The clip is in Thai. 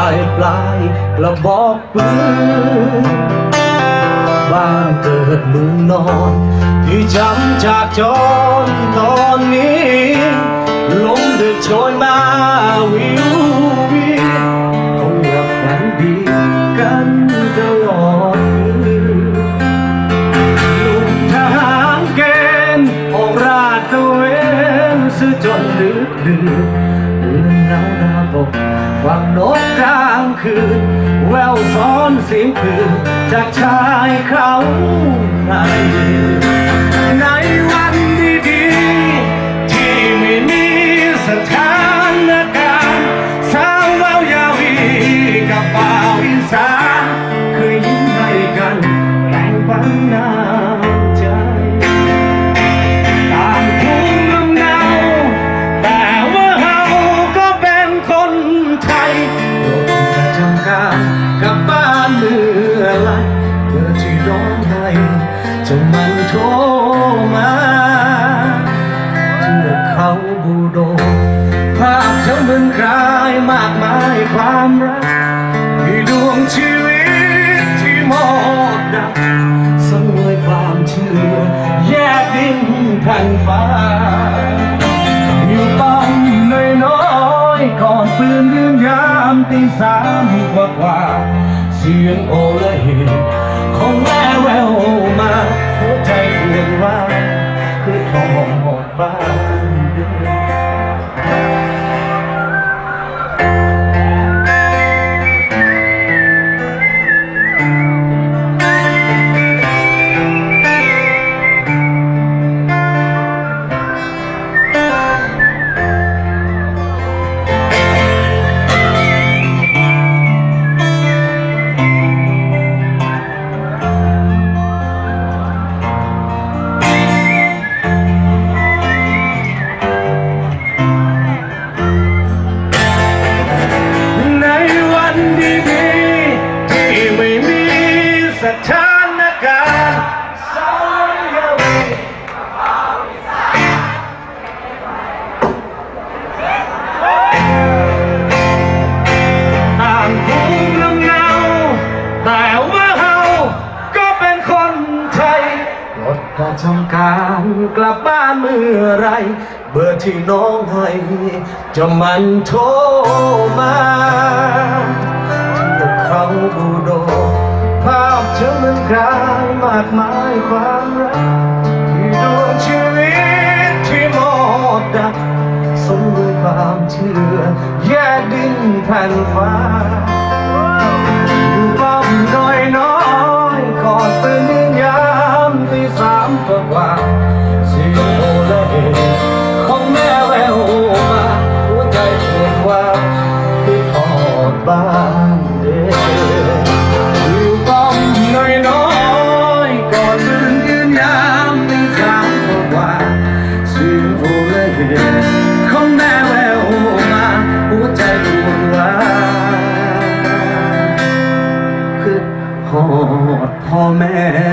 ปลายกระบอกปืนบ้านเกิดเมืองนอนที่จำจากจนตอนนี้ลมดึกโชยมาวิววิคงหลับฝันดีกันตลอดลูกทหารเกณฑ์ออกราดตระเวนซื้อจนดึกดื่นเดือนเงาดาวตกฟังนกกลางคืนแววซ้อนเสียงคืนจากชายเขาไทยในวันดีๆที่ไม่มีสถานการณ์สาวแววยาวีกับบ่าวอีสานเคยยิ้มให้กันแบ่งปันน้ำใจต่างภูมิลำเนาแต่ว่าเราก็เป็นคนไทยรถประจำการกลับบ้านเมื่อไรเพื่อที่ร้องไห้จะมันโทรมาเทือกเขาบูโดภาพเจ้าเมืองกลายมากมายความรักที่ดวงชีวิตที่หมดดับสังเวยความเชื่อแยกดินแผ่นฟ้าอยู่ป้อมน้อยๆก่อนปืนยืนยามตีสามกว่าเสียงโอละเฮของแม่แววมาหัวใจเวียนว่างคือทองหมดบ้านสถานการณ์สายเยาวีต่างภูมิลำเนาแต่ว่าเราก็เป็นคนไทยรถประจำการกลับบ้านเมื่อไรเบอร์ที่น้องให้จะมันโทรมาที่เขาบูโดภาพเธอมันกลายมากมายความรักที่ดวงชีวิตที่หมดดับสมด้วยความเชื่อแยกดินแผ่นฟ้าอยู่ป้อมน้อยๆก่อนปืนยิงยามตีสามกว่าเสียงโอละเฮของแม่แววมาหัวใจปวดว่าที่ทอดบ้านเด็กน้อยๆก่อนปืนยืนยามตีสามกว่าเสียงโอละเฮของแม่แววมาหัวใจปวดว่าคือหอดพ่อแม่